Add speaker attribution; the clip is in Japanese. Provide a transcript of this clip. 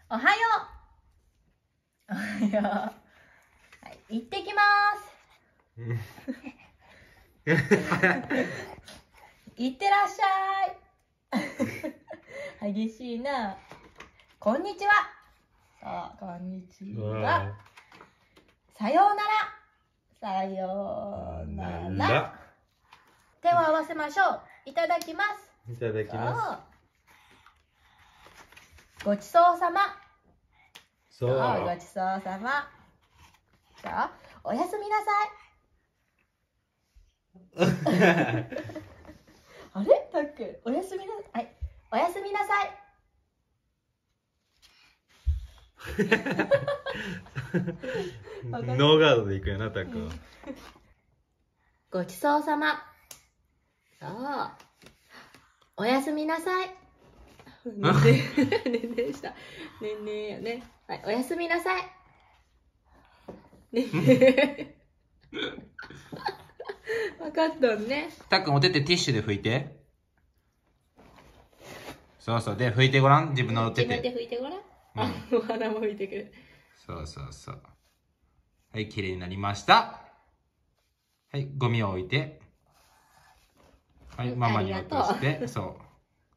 Speaker 1: おはよう。おはよう。はい、行ってきます。行ってらっしゃい。激しいな。こんにちは。そう、こんにちは。さようなら。さようなら。手を合わせましょう。いただきます。
Speaker 2: いただきます。
Speaker 1: ごちそうさま。
Speaker 2: そう。
Speaker 1: ごちそうさま。さあ、おやすみなさい。あれたっけ、おやすみな、はい、おやすみなさい。
Speaker 2: ノーガードでいくよな、たっくん。
Speaker 1: ごちそうさま。そう。おやすみなさい。ねねした。ねねよね。はい、おやすみなさい。ねね。わかっとんね。
Speaker 2: たっくん、お手手ティッシュで拭いて。そうそう。で、拭いてごらん。自分のお手手。
Speaker 1: 自分で拭いてごらん。あ、お花も拭いてくる。
Speaker 2: そうそうそう。はい、綺麗になりました。はい、ゴミを置いて。はい、ママに渡して。そう。